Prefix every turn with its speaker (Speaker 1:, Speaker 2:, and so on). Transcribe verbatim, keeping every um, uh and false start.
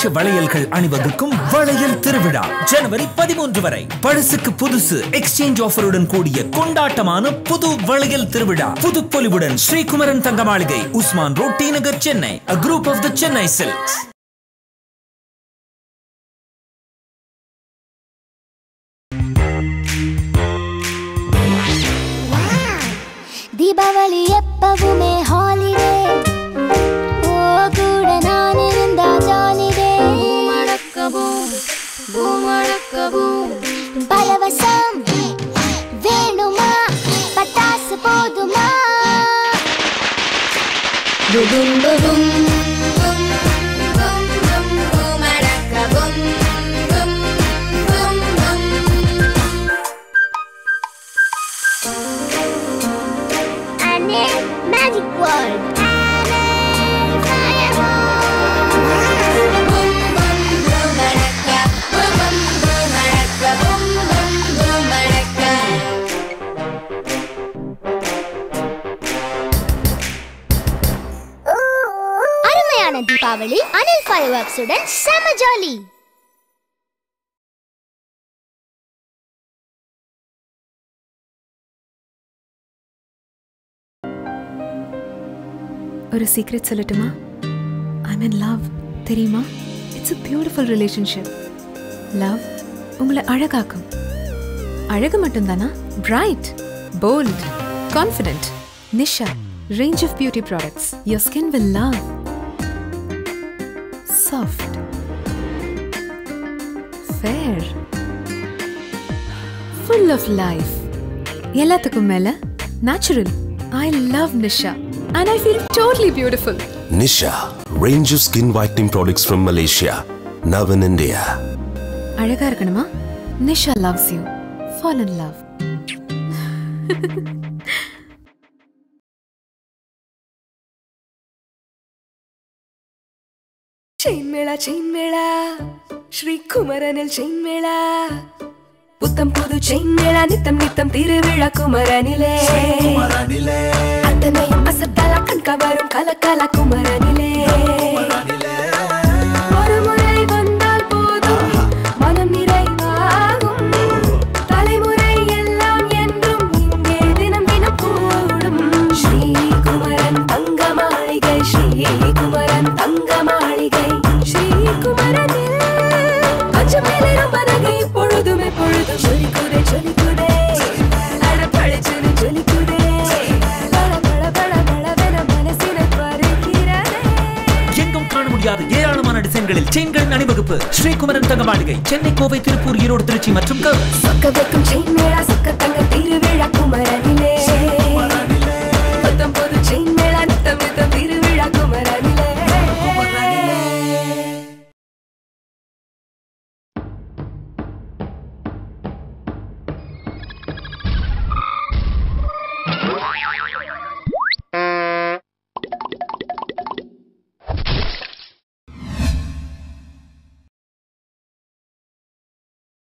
Speaker 1: விருட்ச வளையல்கள் அணிவகுக்கும் வளையல் திருவிழா ஜனவரி பதிமூன்று வரை. பழசுக்கு புதுசு எக்ஸ்சேஞ்ச் ஆஃபருடன் கூடிய கொண்டாட்டமான புது வளையல் திருவிழா. புதுப்பொலிவுடன் ஸ்ரீகுமரன் தங்க மாளிகை, Usman road, T Nagar, Chennai. A group of the Chennai Silks.
Speaker 2: Deepavali எப்பவுமே ஹாலிடே, ஓ கூட நான் இருந்தா ஜாலிடே. பூமடக்கவும் பூமடக்கவும் பரவசம் வேணுமா, பட்டாசு போதுமா? புதும் புதும் Magic World. அருமையான தீபாவளி அனில் ஃபயர்வொர்க்ஸ் உடன் செம ஜாலி.
Speaker 3: ஒரு சீக்ரெட் சொல்லட்டுமா? I'm in love. தெரியுமா? It's a beautiful relationship. Love உங்களை அழகாக்கும். அழகு மட்டும்தானா? Bright, bold, confident. Nisha range of beauty products your skin will love. Soft, fair, full of life. எல்லாத்துக்கும் மேல natural. I love Nisha and I feel totally beautiful.
Speaker 4: Nisha, range of skin whitening products from Malaysia, now in India.
Speaker 3: அழகா இருக்கணுமா? Nisha loves you. Fall in love.
Speaker 5: chain mela chain mela Shri Kumaranil chain mela புத்தம் புது chain Mela நித்தம் நித்தம் திருவிழா குமரனிலே குமரனிலே அத்தனையும் அசத்தலா கண் கவரும் கலக்கலா குமரனிலே ஒரு முறை வந்தால் போதும் மனம் நிறைவாகும் தலைமுறை எல்லாம் என்றும் இங்கே தினம் தினம் கூடும் ஸ்ரீ குமரன் தங்க மாளிகை ஸ்ரீ குமரன் தங்க மாளிகை ஸ்ரீ குமரனில் கொஞ்சம் மேலே ரொம்ப நகை பொழுதுமே பொழுது ஜொலிக்குதே ஜொலிக்குதே அட பழச்சுனு ஜொலிக்குதே பட பட பட படவென மனசினை பறிக்கிறதே.
Speaker 1: எங்கும் காண முடியாத ஏராளமான டிசைன்களில் செயின்கள் அணிவகுப்பு. ஸ்ரீகுமரன் தங்க மாளிகை, சென்னை, கோவை, திருப்பூர், ஈரோடு, திருச்சி மற்றும்
Speaker 5: சொக்க வைக்கும் செயின் மேளா சொக்க